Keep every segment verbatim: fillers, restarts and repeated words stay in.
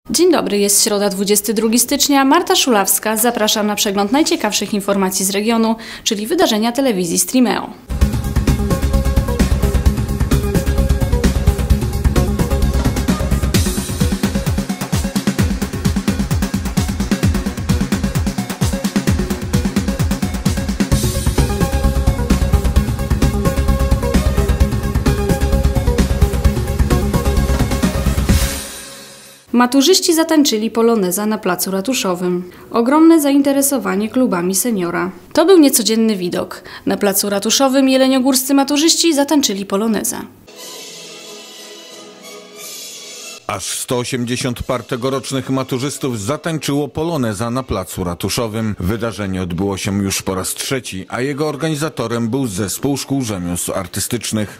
Dzień dobry, jest środa dwudziestego drugiego stycznia. Marta Szulawska, zapraszam na przegląd najciekawszych informacji z regionu, czyli wydarzenia telewizji Streameo. Maturzyści zatańczyli poloneza na placu ratuszowym. Ogromne zainteresowanie klubami seniora. To był niecodzienny widok. Na placu ratuszowym jeleniogórscy maturzyści zatańczyli poloneza. Aż sto osiemdziesiąt par tegorocznych maturzystów zatańczyło poloneza na placu ratuszowym. Wydarzenie odbyło się już po raz trzeci, a jego organizatorem był Zespół Szkół Rzemiosł Artystycznych.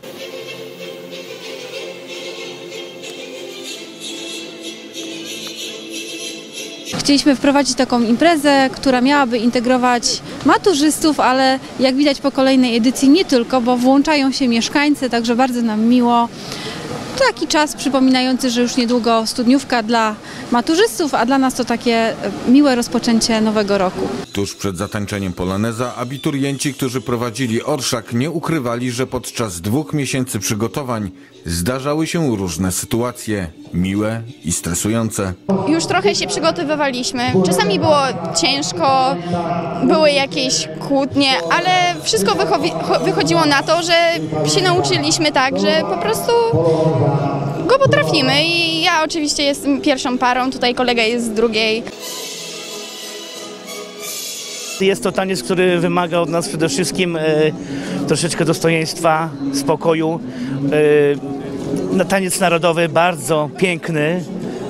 Chcieliśmy wprowadzić taką imprezę, która miałaby integrować maturzystów, ale jak widać po kolejnej edycji nie tylko, bo włączają się mieszkańcy, także bardzo nam miło. Taki czas przypominający, że już niedługo studniówka dla maturzystów, a dla nas to takie miłe rozpoczęcie nowego roku. Tuż przed zatańczeniem poloneza abiturienci, którzy prowadzili orszak, nie ukrywali, że podczas dwóch miesięcy przygotowań zdarzały się różne sytuacje, miłe i stresujące. Już trochę się przygotowywaliśmy. Czasami było ciężko, były jakieś kłótnie, ale wszystko wychodziło na to, że się nauczyliśmy tak, że po prostu go potrafimy i ja oczywiście jestem pierwszą parą, tutaj kolega jest z drugiej. Jest to taniec, który wymaga od nas przede wszystkim e, troszeczkę dostojeństwa, spokoju. E, taniec narodowy bardzo piękny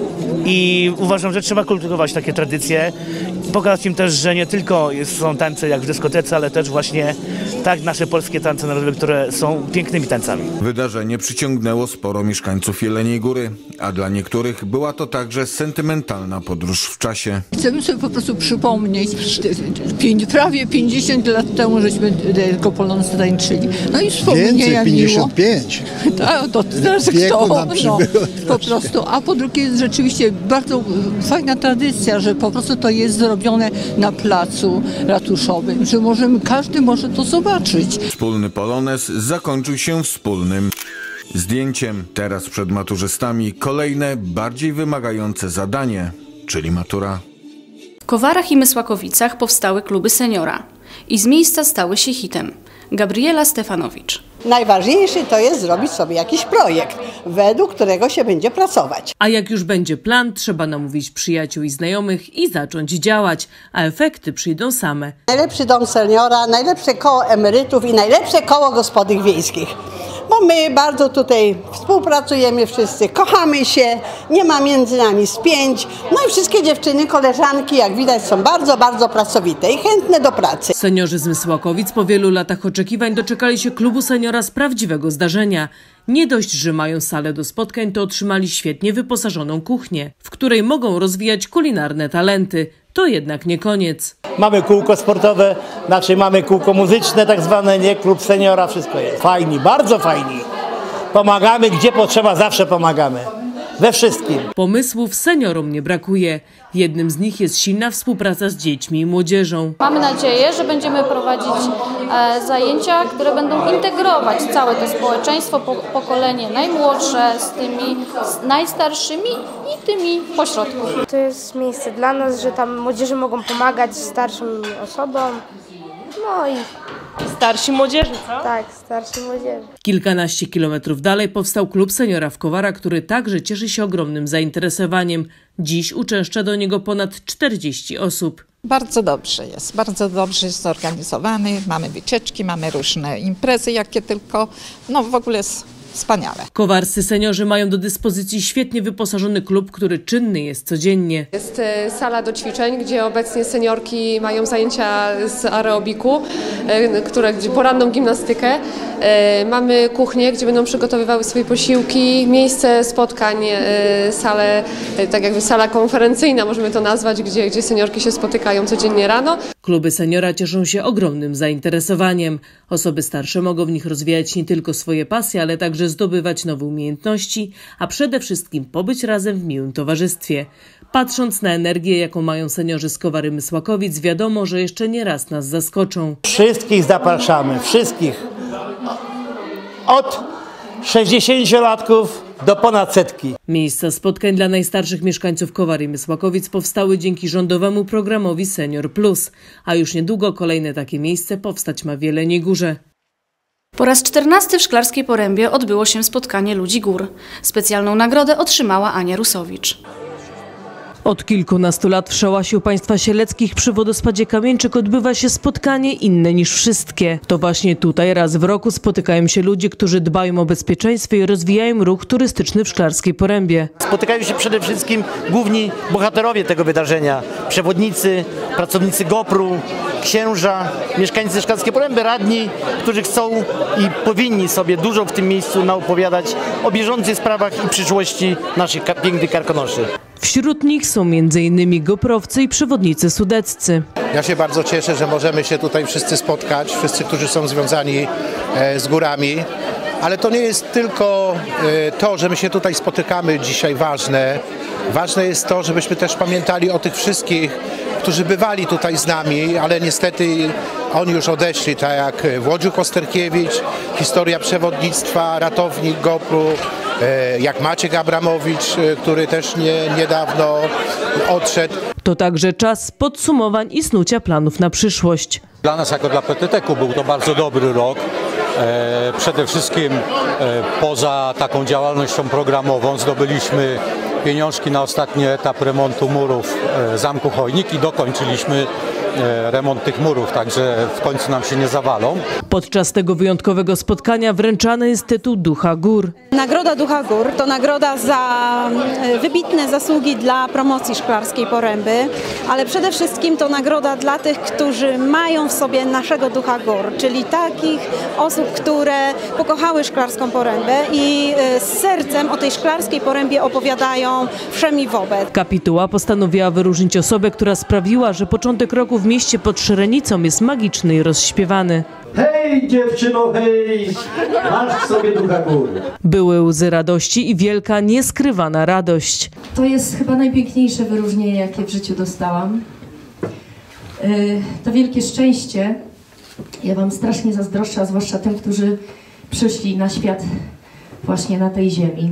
i uważam, że trzeba kultywować takie tradycje. Pokazać im też, że nie tylko są tańce jak w dyskotece, ale też właśnie tak nasze polskie tańce narodowe, które są pięknymi tańcami. Wydarzenie przyciągnęło sporo mieszkańców Jeleniej Góry, a dla niektórych była to także sentymentalna podróż w czasie. Chcemy sobie po prostu przypomnieć, prawie pięćdziesiąt lat temu żeśmy tego poloneza tańczyli. No i Więcej, pięćdziesiąt pięć. Tak, to teraz kto? No, po prostu. A po drugie jest rzeczywiście bardzo fajna tradycja, że po prostu to jest zrobione na placu ratuszowym, że możemy, każdy może to zobaczyć. Wspólny polonez zakończył się wspólnym zdjęciem. Teraz przed maturzystami kolejne, bardziej wymagające zadanie, czyli matura. W Kowarach i Mysłakowicach powstały kluby seniora i z miejsca stały się hitem. Gabriela Stefanowicz. Najważniejsze to jest zrobić sobie jakiś projekt, według którego się będzie pracować. A jak już będzie plan, trzeba namówić przyjaciół i znajomych i zacząć działać, a efekty przyjdą same. Najlepszy dom seniora, najlepsze koło emerytów i najlepsze koło gospodyń wiejskich. Bo my bardzo tutaj współpracujemy wszyscy, kochamy się, nie ma między nami spięć. No i wszystkie dziewczyny, koleżanki, jak widać, są bardzo, bardzo pracowite i chętne do pracy. Seniorzy z Mysłakowic po wielu latach oczekiwań doczekali się klubu seniora z prawdziwego zdarzenia. Nie dość, że mają salę do spotkań, to otrzymali świetnie wyposażoną kuchnię, w której mogą rozwijać kulinarne talenty. To jednak nie koniec. Mamy kółko sportowe, znaczy mamy kółko muzyczne tak zwane, nie? Klub seniora, wszystko jest. Fajni, bardzo fajni. Pomagamy, gdzie potrzeba, zawsze pomagamy. We wszystkim. Pomysłów seniorom nie brakuje. Jednym z nich jest silna współpraca z dziećmi i młodzieżą. Mamy nadzieję, że będziemy prowadzić e, zajęcia, które będą integrować całe to społeczeństwo, po, pokolenie najmłodsze z tymi z najstarszymi i tymi pośrodku. To jest miejsce dla nas, że tam młodzieży mogą pomagać starszym osobom. No i starsi młodzieży, co? Tak, starsi młodzieży. Kilkanaście kilometrów dalej powstał klub seniora w Kowarach, który także cieszy się ogromnym zainteresowaniem. Dziś uczęszcza do niego ponad czterdzieści osób. Bardzo dobrze jest, bardzo dobrze jest zorganizowany. Mamy wycieczki, mamy różne imprezy, jakie tylko, no w ogóle jest wspaniale. Kowarscy seniorzy mają do dyspozycji świetnie wyposażony klub, który czynny jest codziennie. Jest sala do ćwiczeń, gdzie obecnie seniorki mają zajęcia z aerobiku, które, poranną gimnastykę. Mamy kuchnię, gdzie będą przygotowywały swoje posiłki, miejsce spotkań, salę, tak jakby sala konferencyjna, możemy to nazwać, gdzie, gdzie seniorki się spotykają codziennie rano. Kluby seniora cieszą się ogromnym zainteresowaniem. Osoby starsze mogą w nich rozwijać nie tylko swoje pasje, ale także zdobywać nowe umiejętności, a przede wszystkim pobyć razem w miłym towarzystwie. Patrząc na energię, jaką mają seniorzy z Kowary Mysłakowic, wiadomo, że jeszcze nie raz nas zaskoczą. Wszystkich zapraszamy, wszystkich. Od sześćdziesięciolatków do ponad setki. Miejsca spotkań dla najstarszych mieszkańców Kowary Mysłakowic powstały dzięki rządowemu programowi Senior Plus, a już niedługo kolejne takie miejsce powstać ma w Jeleniej Górze. Po raz czternasty w Szklarskiej Porębie odbyło się spotkanie Ludzi Gór. Specjalną nagrodę otrzymała Ania Rusowicz. Od kilkunastu lat w Szałasiu Państwa Sieleckich przy wodospadzie Kamieńczyk odbywa się spotkanie inne niż wszystkie. To właśnie tutaj raz w roku spotykają się ludzie, którzy dbają o bezpieczeństwo i rozwijają ruch turystyczny w Szklarskiej Porębie. Spotykają się przede wszystkim główni bohaterowie tego wydarzenia. Przewodnicy, pracownicy GoPru, księża, mieszkańcy Szklarskiej Poręby, radni, którzy chcą i powinni sobie dużo w tym miejscu naopowiadać o bieżących sprawach i przyszłości naszych pięknych Karkonoszy. Wśród nich są między innymi goprowcy i przewodnicy sudeccy. Ja się bardzo cieszę, że możemy się tutaj wszyscy spotkać, wszyscy, którzy są związani z górami. Ale to nie jest tylko to, że my się tutaj spotykamy dzisiaj ważne. Ważne jest to, żebyśmy też pamiętali o tych wszystkich, którzy bywali tutaj z nami, ale niestety oni już odeszli, tak jak Włodziuk Osterkiewicz, historia przewodnictwa, ratownik GoPru, jak Maciek Abramowicz, który też nie, niedawno odszedł. To także czas podsumowań i snucia planów na przyszłość. Dla nas jako dla P T T K był to bardzo dobry rok. E, przede wszystkim e, poza taką działalnością programową zdobyliśmy pieniążki na ostatni etap remontu murów e, Zamku Chojnik i dokończyliśmy e, remont tych murów, także w końcu nam się nie zawalą. Podczas tego wyjątkowego spotkania wręczany jest tytuł Ducha Gór. Nagroda Ducha Gór to nagroda za wybitne zasługi dla promocji Szklarskiej Poręby, ale przede wszystkim to nagroda dla tych, którzy mają w sobie naszego Ducha Gór, czyli takich osób, które pokochały Szklarską Porębę i z sercem o tej Szklarskiej Porębie opowiadają wszem i wobec. Kapituła postanowiła wyróżnić osobę, która sprawiła, że początek roku w mieście pod Szrenicą jest magiczny i rozśpiewany. Hej dziewczyno, hej, masz w sobie Ducha Gór. Były łzy radości i wielka, nieskrywana radość. To jest chyba najpiękniejsze wyróżnienie, jakie w życiu dostałam. Yy, to wielkie szczęście. Ja wam strasznie zazdroszczę, a zwłaszcza tym, którzy przyszli na świat właśnie na tej ziemi.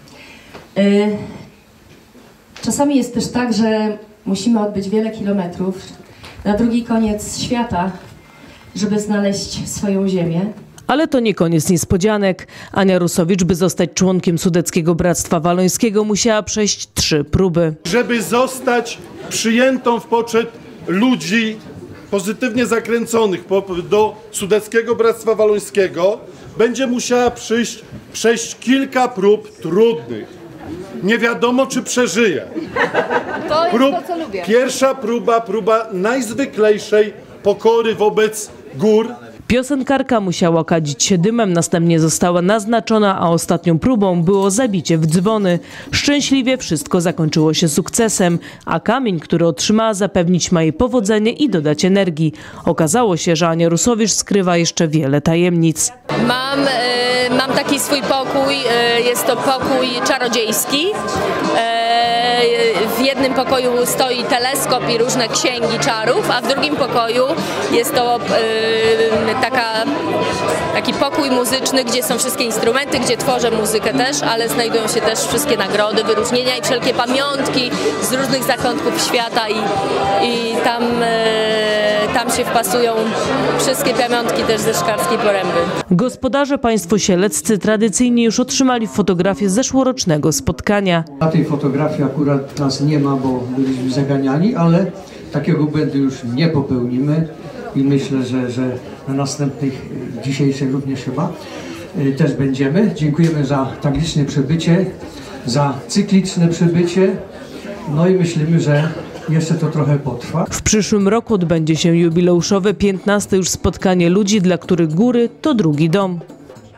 Yy, czasami jest też tak, że musimy odbyć wiele kilometrów na drugi koniec świata, żeby znaleźć swoją ziemię. Ale to nie koniec niespodzianek. Ania Rusowicz, by zostać członkiem Sudeckiego Bractwa Walońskiego, musiała przejść trzy próby. Żeby zostać przyjętą w poczet ludzi pozytywnie zakręconych do Sudeckiego Bractwa Walońskiego, będzie musiała przyjść, przejść kilka prób trudnych. Nie wiadomo, czy przeżyje. To jest Prób, to, co lubię. Pierwsza próba, próba najzwyklejszej pokory wobec gór. Piosenkarka musiała kadzić się dymem, następnie została naznaczona, a ostatnią próbą było zabicie w dzwony. Szczęśliwie wszystko zakończyło się sukcesem, a kamień, który otrzymała, zapewnić ma jej powodzenie i dodać energii. Okazało się, że Ania Rusowicz skrywa jeszcze wiele tajemnic. Mam, y, mam taki swój pokój, y, jest to pokój czarodziejski. Y, w jednym pokoju stoi teleskop i różne księgi czarów, a w drugim pokoju jest to y, taka, taki pokój muzyczny, gdzie są wszystkie instrumenty, gdzie tworzę muzykę też, ale znajdują się też wszystkie nagrody, wyróżnienia i wszelkie pamiątki z różnych zakątków świata i, i tam, y, tam się wpasują wszystkie pamiątki też ze Szklarskiej Poręby. Gospodarze państwo sieleccy tradycyjnie już otrzymali fotografię z zeszłorocznego spotkania. Na tej fotografii akurat nas nie ma, bo byliśmy zaganiani, ale takiego błędu już nie popełnimy i myślę, że, że na następnych, dzisiejszych również chyba, też będziemy. Dziękujemy za tak liczne przybycie, za cykliczne przybycie, no i myślimy, że jeszcze to trochę potrwa. W przyszłym roku odbędzie się jubileuszowe piętnaste już spotkanie ludzi, dla których góry to drugi dom.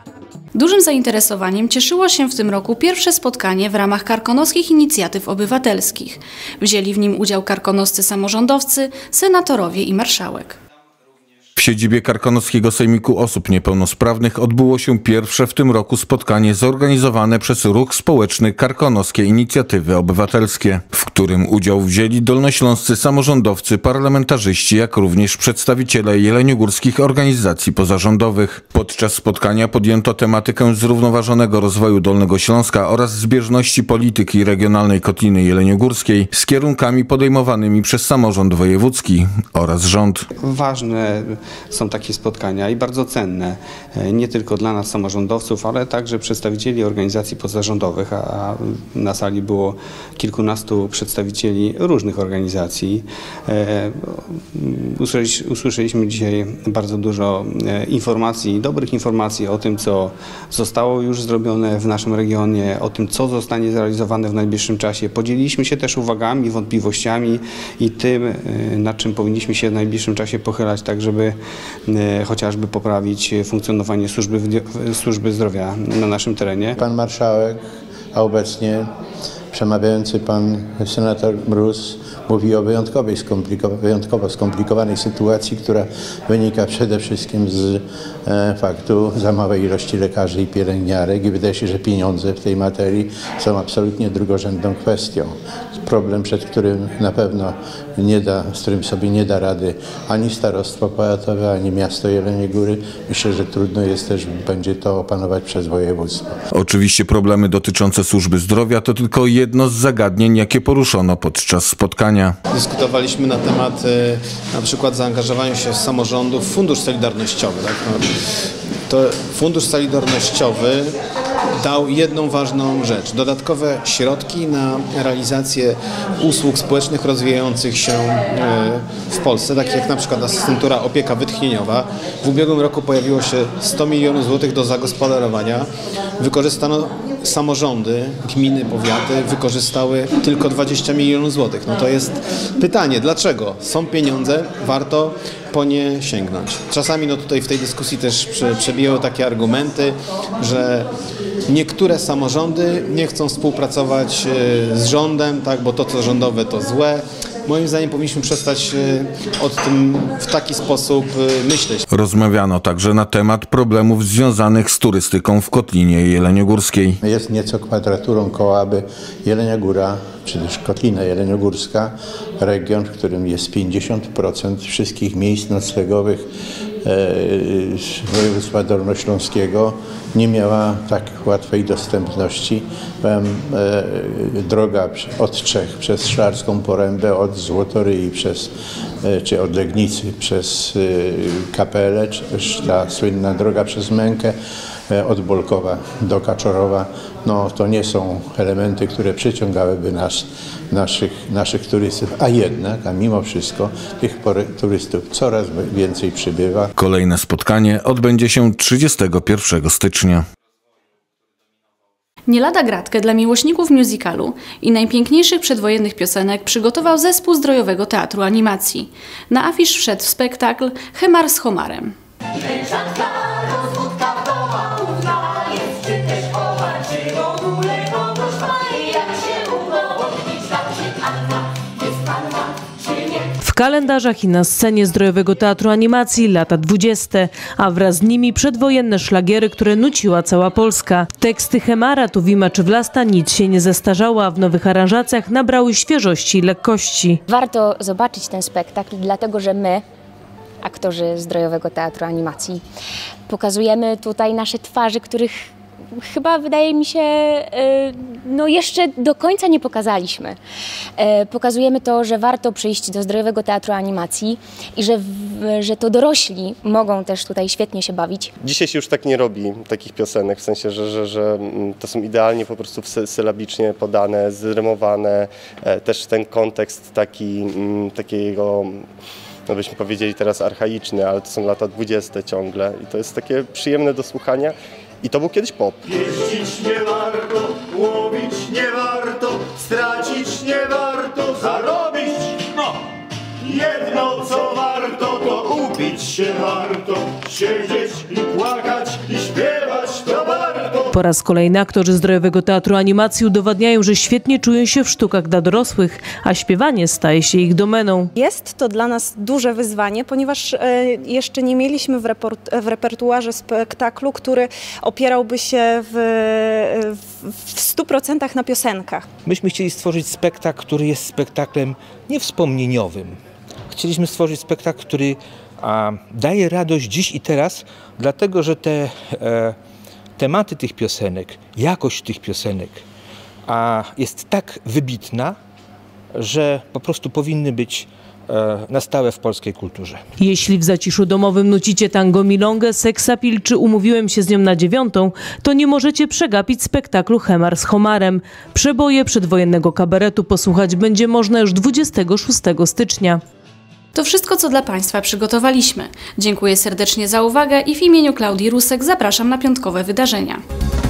Dużym zainteresowaniem cieszyło się w tym roku pierwsze spotkanie w ramach Karkonoskich Inicjatyw Obywatelskich. Wzięli w nim udział karkonoscy samorządowcy, senatorowie i marszałek. W siedzibie Karkonoskiego Sejmiku Osób Niepełnosprawnych odbyło się pierwsze w tym roku spotkanie zorganizowane przez Ruch Społeczny Karkonoskie Inicjatywy Obywatelskie, w którym udział wzięli dolnośląscy samorządowcy, parlamentarzyści, jak również przedstawiciele jeleniogórskich organizacji pozarządowych. Podczas spotkania podjęto tematykę zrównoważonego rozwoju Dolnego Śląska oraz zbieżności polityki regionalnej Kotliny Jeleniogórskiej z kierunkami podejmowanymi przez samorząd wojewódzki oraz rząd. Ważne są takie spotkania i bardzo cenne, nie tylko dla nas samorządowców, ale także przedstawicieli organizacji pozarządowych, a na sali było kilkunastu przedstawicieli różnych organizacji. Usłyszeliśmy dzisiaj bardzo dużo informacji, dobrych informacji o tym, co zostało już zrobione w naszym regionie, o tym, co zostanie zrealizowane w najbliższym czasie. Podzieliliśmy się też uwagami, wątpliwościami i tym, nad czym powinniśmy się w najbliższym czasie pochylać, tak żeby chociażby poprawić funkcjonowanie służby, służby zdrowia na naszym terenie. Pan marszałek, a obecnie przemawiający pan senator Mróz mówi o wyjątkowej, skomplikowanej, wyjątkowo skomplikowanej sytuacji, która wynika przede wszystkim z e, faktu za małej ilości lekarzy i pielęgniarek i wydaje się, że pieniądze w tej materii są absolutnie drugorzędną kwestią. Problem, przed którym na pewno nie da, z którym sobie nie da rady ani starostwo powiatowe, ani miasto Jeleniej Góry. Myślę, że trudno jest też, będzie to opanować przez województwo. Oczywiście problemy dotyczące służby zdrowia to tylko jedno z zagadnień, jakie poruszono podczas spotkania. Dyskutowaliśmy na temat na przykład zaangażowania się samorządów w Fundusz Solidarnościowy. Tak? No, to Fundusz Solidarnościowy dał jedną ważną rzecz. Dodatkowe środki na realizację usług społecznych rozwijających się w Polsce, takich jak na przykład asystentura, opieka wytchnieniowa. W ubiegłym roku pojawiło się sto milionów złotych do zagospodarowania. Wykorzystano samorządy, gminy, powiaty wykorzystały tylko dwadzieścia milionów złotych. No to jest pytanie, dlaczego? Są pieniądze, warto po nie sięgnąć. Czasami no tutaj w tej dyskusji też przebijały takie argumenty, że niektóre samorządy nie chcą współpracować z rządem, tak, bo to co rządowe to złe. Moim zdaniem powinniśmy przestać o tym w taki sposób myśleć. Rozmawiano także na temat problemów związanych z turystyką w Kotlinie Jeleniogórskiej. Jest nieco kwadraturą koła, aby Jelenia Góra, czy też Kotlina Jeleniogórska, region, w którym jest pięćdziesiąt procent wszystkich miejsc noclegowych województwa dolnośląskiego, nie miała tak łatwej dostępności. Droga od Czech przez Szklarską Porębę, od Złotoryi przez, czy od Legnicy przez Kapelę, czy też ta słynna droga przez Mękę, od Bolkowa do Kaczorowa, no to nie są elementy, które przyciągałyby nas, naszych, naszych turystów, a jednak, a mimo wszystko tych turystów coraz więcej przybywa. Kolejne spotkanie odbędzie się trzydziestego pierwszego stycznia. Nie lada gratkę dla miłośników musicalu i najpiękniejszych przedwojennych piosenek przygotował zespół Zdrojowego Teatru Animacji. Na afisz wszedł spektakl Hemar z Homarem. W kalendarzach i na scenie Zdrojowego Teatru Animacji lata dwudzieste, a wraz z nimi przedwojenne szlagiery, które nuciła cała Polska. Teksty Hemara, Tuwima czy Wlasta nic się nie zestarzało, a w nowych aranżacjach nabrały świeżości i lekkości. Warto zobaczyć ten spektakl, dlatego że my, aktorzy Zdrojowego Teatru Animacji, pokazujemy tutaj nasze twarze, których chyba wydaje mi się, no jeszcze do końca nie pokazaliśmy. Pokazujemy to, że warto przyjść do Zdrojowego Teatru Animacji i że, że to dorośli mogą też tutaj świetnie się bawić. Dzisiaj się już tak nie robi takich piosenek, w sensie, że, że, że to są idealnie po prostu sylabicznie podane, zrymowane, też ten kontekst taki, takiego, no byśmy powiedzieli teraz archaiczny, ale to są lata dwudzieste ciągle i to jest takie przyjemne do słuchania. I to był kiedyś pop. Jeździć nie warto, łowić nie warto, stracić nie warto, zarobić no. Jedno co warto, to upić się warto, siedzieć i płakać i śpiewać to warto. Po raz kolejny aktorzy Zdrojowego Teatru Animacji udowadniają, że świetnie czują się w sztukach dla dorosłych, a śpiewanie staje się ich domeną. Jest to dla nas duże wyzwanie, ponieważ jeszcze nie mieliśmy w, w repertuarze spektaklu, który opierałby się w, w stu procentach na piosenkach. Myśmy chcieli stworzyć spektakl, który jest spektaklem niewspomnieniowym. Chcieliśmy stworzyć spektakl, który a, daje radość dziś i teraz, dlatego że te e, tematy tych piosenek, jakość tych piosenek a, jest tak wybitna, że po prostu powinny być e, na stałe w polskiej kulturze. Jeśli w zaciszu domowym nucicie tango milongę, seksapil czy umówiłem się z nią na dziewiątą, to nie możecie przegapić spektaklu Hemar z Homarem. Przeboje przedwojennego kabaretu posłuchać będzie można już dwudziestego szóstego stycznia. To wszystko, co dla Państwa przygotowaliśmy. Dziękuję serdecznie za uwagę i w imieniu Klaudii Rusek zapraszam na piątkowe wydarzenia.